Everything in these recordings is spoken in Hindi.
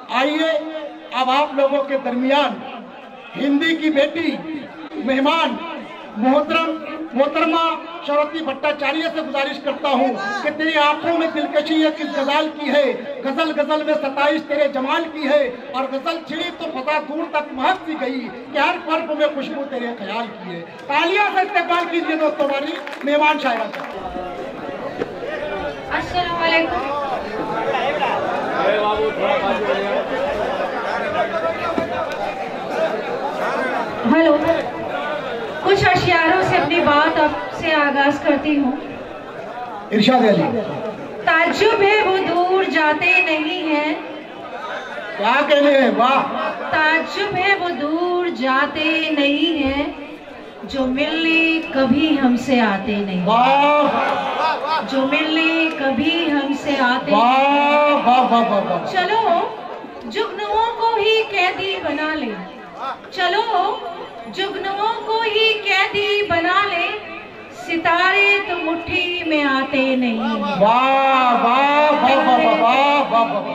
आइए अब आप लोगों के दरमियान हिंदी की बेटी मेहमान मोहतरमा शरती भट्टाचार्य से गुजारिश करता हूँ कि तेरी आंखों में दिलकशी है किस गजल की है, गजल गजल में 27 तेरे जमाल की है, और गजल छिड़ी तो फसा दूर तक महक सी गई कि हर पर्व में खुशबू तेरे ख्याल की है। तालियां से इस्तेमाल कीजिए दोस्तों हमारी मेहमान शायरा का। अस्सलाम वालेकुम। हेलो, कुछ अशियारों से अपनी बात आपसे आगाज करती हूँ। इरशाद अली। ताज्जुब है वो दूर जाते नहीं हैं। क्या कहने हैं? वाह। ताज्जुब है वो दूर जाते नहीं हैं, जो मिलने कभी हमसे आते नहीं। वाह। जो मिलने कभी हमसे आते। वाह वाह वाह वाह। चलो जुगनुओं को ही कैदी बना ले, चलो जुगनुओं को ही कैदी बना ले, सितारे तो मुट्ठी में आते नहीं। वाह वाह वाह वाह वाह वाह।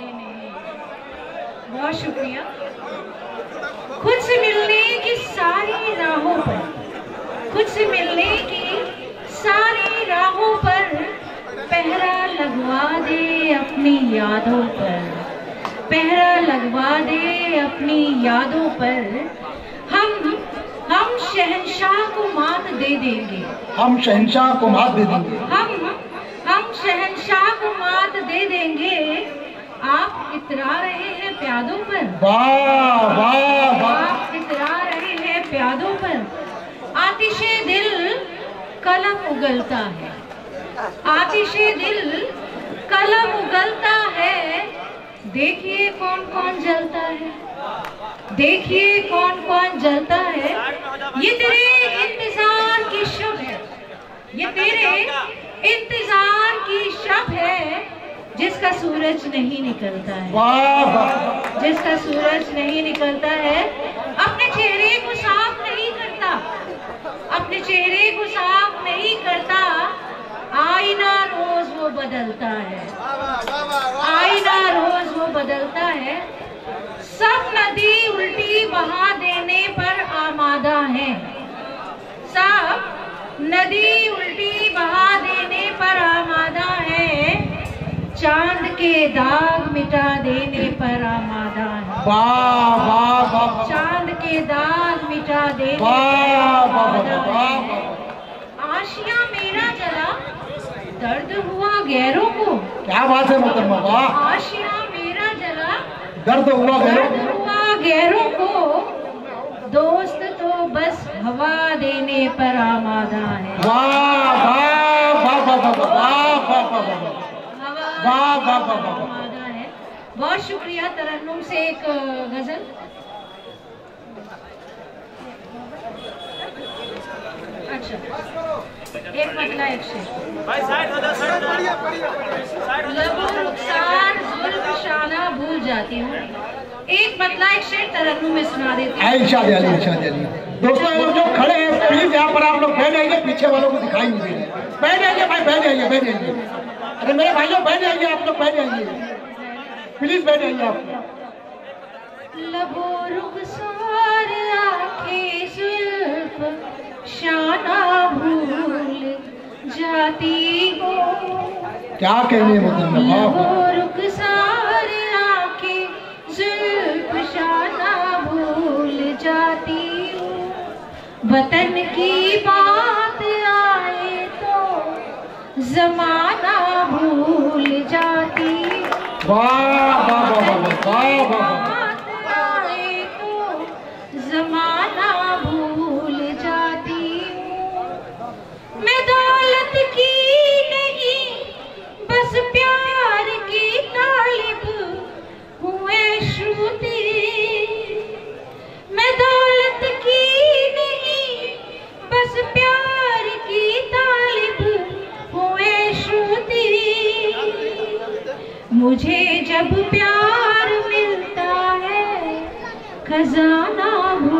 बहुत शुक्रिया। खुद से मिलने की सारी राहों पर, खुद से मिलने की सारी राहों पर पहरा लगवा दे अपनी यादों पर, पहरा लगवा दे अपनी यादों पर। हम शहंशाह को मात दे देंगे, हम शहंशाह को मात दे देंगे, हम शहंशाह को मात दे देंगे। आप इतरा रहे हैं प्यादों पर। वाह वाह वाह। आप इतरा रहे हैं प्यादों पर। आतिशे दिल कलम उगलता है, आतिशे दिल कलम उगलता है। देखिए कौन कौन जलता है, देखिए कौन कौन जलता है। ये तेरे इंतजार की शब है, ये तेरे इंतजार की शब है, जिसका सूरज नहीं निकलता है। वाह। जिसका सूरज नहीं निकलता है, अपने चेहरे को साफ नहीं करता, अपने चेहरे को साफ नहीं करता। आईना रोज वो बदलता है, आईना रोज वो बदलता है। सब नदी उल्टी बहा देने पर आमादा है, सब नदी उल्टी बहा देने पर आमादा है। चांद के दाग मिटा देने पर आमादा है। वाह वाह वाह। चांद के दाग मिटा देने वाह वाह वाह। आशिया मेरा जला, दर्द हुआ गैरों को। क्या बात है मोहतरमा। वाह। आशिया मेरा जला, दर्द हुआ गैरों को, दोस्त तो बस हवा देने पर आमादा है। वाह वाह वाह वाह वाह वाह वाह वाह वाह। आमादा है। बहुत शुक्रिया। तरन्नुम से एक गजल। अच्छा, एक मतला एक शेर। लबो रुखसार जुल्फ शाना भूल जाती हूँ। एक मतला एक शेर तरन्नुम में सुना देती हूँ। इरशाद अली, इरशाद अली। दोस्तों लोग जो खड़े हैं प्लीज यहाँ पर आप लोग बैठ जाइए, पीछे वालों को दिखाई नहीं दे रहे। बैठ जाइए भाई, बैठ जाइए, बैठ जाइए। अरे मेरे भाइयों बैठ जाइए, आप लोग बैठ जाइए, प्लीज बैठ जाइए आप। लबो रुखसार आँखें जुल्फ शाना भूल जाती हो। क्या कहने लबो रुखसार आँखें जुल्फ शाना भूल जाती हो। वतन की बात आए तो जमाना भूल जाती। वाह वाह वाह वाह वाह। आए तो जमाना भूल जाती हूँ। मैं दौलत की नहीं बस प्यार की तालिब हुए श्रुति। मैं दौलत की नहीं बस प्यार की तालिब हुए श्रुति। मुझे जब प्यार मिलता है खजाना